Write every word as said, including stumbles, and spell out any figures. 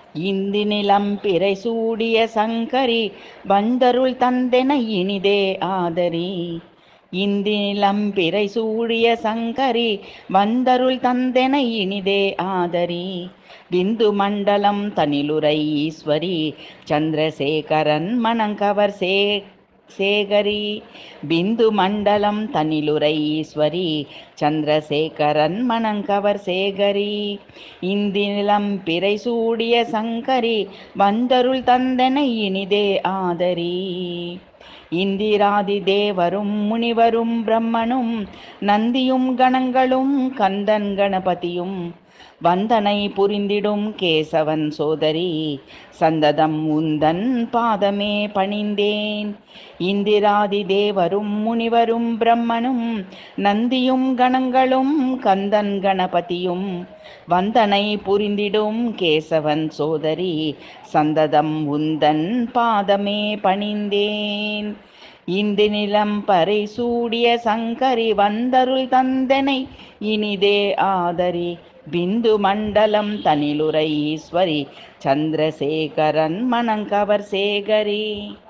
இந்தி நிலம் பிறை சூடிய சங்கரி வந்தருள் தந்தென இனிதே ஆதரி. இந்தி நிலம் பிறை சூடிய சங்கரி வந்தருள் தந்தென இனிதே ஆதரி. விந்து மண்டலம் தனிலுரை ஈஸ்வரி சந்திரசேகரன் மணங்கவர் சே சேகரி. பிந்து மண்டலம் தனிலுரை ஈஸ்வரி சந்திரசேகரன் மணங்கவர் சேகரி. இந்தி நிலம் பிறை சூடிய சங்கரி வந்தருள் தந்தனை இனிதே ஆதரி. இந்திராதி தேவரும் முனிவரும் பிரம்மனும் நந்தியும் கணங்களும் கந்தன் கணபதியும் வந்தனை புரிந்திடும் கேசவன் சோதரி சந்ததம் உந்தன் பாதமே பணிந்தேன். இந்திராதி தேவரும் முனிவரும் பிரம்மனும் நந்தியும் கணங்களும் கந்தன் கணபதியும் வந்தனை புரிந்திடும் கேசவன் சோதரி சந்ததம் உந்தன் பாதமே பணிந்தேன். இந்தி நிலம் பறை சூடிய சங்கரி வந்தருள் தந்தனை இனிதே ஆதரி. பிந்து மண்டலம் தனிலுரை ஈஸ்வரி சந்திரசேகரன் மணங்கவர் சேகரி.